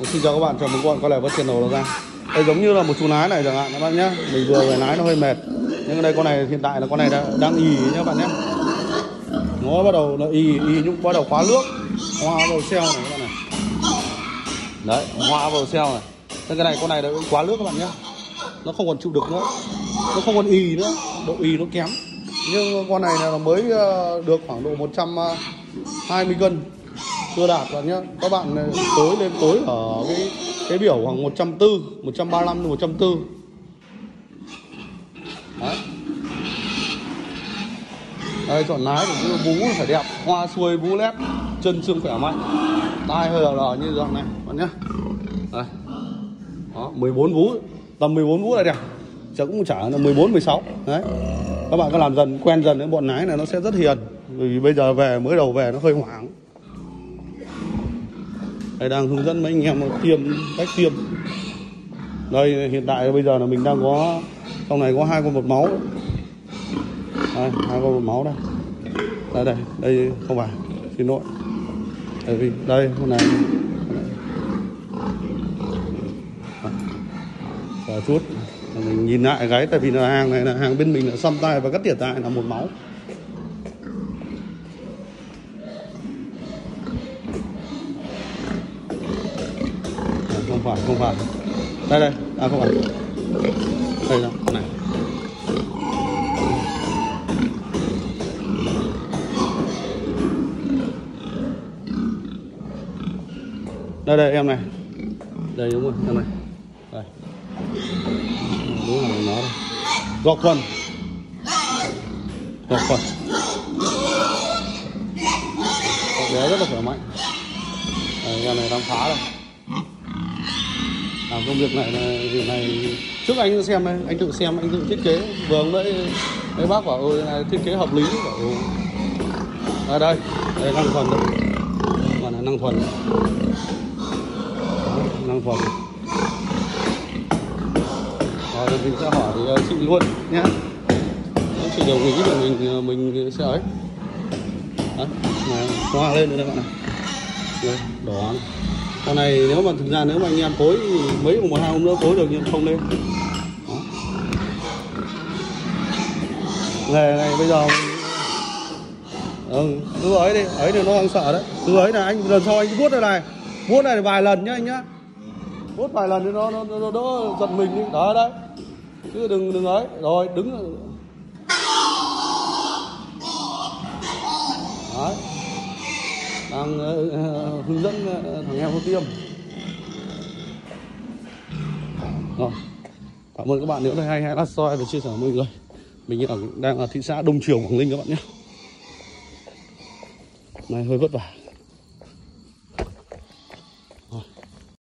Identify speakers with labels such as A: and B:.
A: Xin chào các bạn, chào mừng các bạn quay lại với channel Đầu Ra. Đây giống như là một chú nái này chẳng hạn các bạn nhé. Mình vừa về nái nó hơi mệt. Nhưng đây con này hiện tại là con này đang ì nhé các bạn nhé. Nó bắt đầu nó ì nhưng bắt đầu khóa nước, hoa vào xeo này các bạn này. Đấy, hoa vào xeo này. Thế cái này con này đã quá nước các bạn nhé. Nó không còn chịu được nữa, nó không còn ì nữa, độ ì nó kém. Nhưng con này là mới được khoảng độ 120 cân, chưa đạt bạn nhé. Các bạn lên tối ở cái biểu khoảng 140, 135 đến 140. Đấy. Đây chọn lái của bú phải đẹp, hoa xuôi bú lét, chân xương khỏe mạnh, tai hơi lờ như dọn này bạn nhé. Đây. Đó, 14 vú, tầm 14 vú là đẹp. Chắc cũng chả là 14, 16. Đấy. Các bạn có làm dần, quen dần đến bọn nái này nó sẽ rất hiền. Bởi vì bây giờ về, mới đầu về nó hơi hoảng. Đây đang hướng dẫn mấy anh em tiêm, cách tiêm. Đây hiện tại bây giờ là mình đang có, trong này có 2 con bột máu. Đây, 2 con bột máu đây. Đây không phải, xin lỗi. Đây con này. Chờ chút, mình nhìn lại cái tại vì là hàng này là hàng bên mình là xăm tay và cắt tỉa tay là một máu. Không phải. Đây. À không phải. Đây đâu, này. Đây em này. Đây đúng rồi, em này. Đây. Đúng là nó đây. Gọc thuần. Gọc bé rất là khỏe mạnh. Đây, em này đang phá rồi. Công việc này trước anh xem đây, anh tự xem, anh tự thiết kế. Vừa mấy bác bảo ơi này thiết kế hợp lý, bảo đây năng thuần đây, còn là năng thuần, Rồi mình sẽ hỏi chị luôn nhé. Chị đồng ý là mình sẽ ấy. Đấy, hoa lên nữa đây bạn này. Đây, đỏ này. Con này nếu mà thực ra nếu mà anh em tối mấy một hai hôm nữa tối được nhưng không lên. Đó. Nghề này bây giờ cứ ấy đi, ấy thì nó đang sợ đấy. Cứ ấy là anh lần sau anh vuốt này vài lần nhá anh nhá. Vuốt vài lần thì nó đỡ giật mình đi. Đó đấy. Chứ đừng ấy. Rồi đứng. Đấy. Đang hướng dẫn thằng em tiêm. Rồi. Cảm ơn các bạn, nếu thấy hay hãy like, share và chia sẻ với mọi người. Mình đang ở thị xã Đông Triều, Quảng Ninh các bạn nhé. Này hơi vất vả.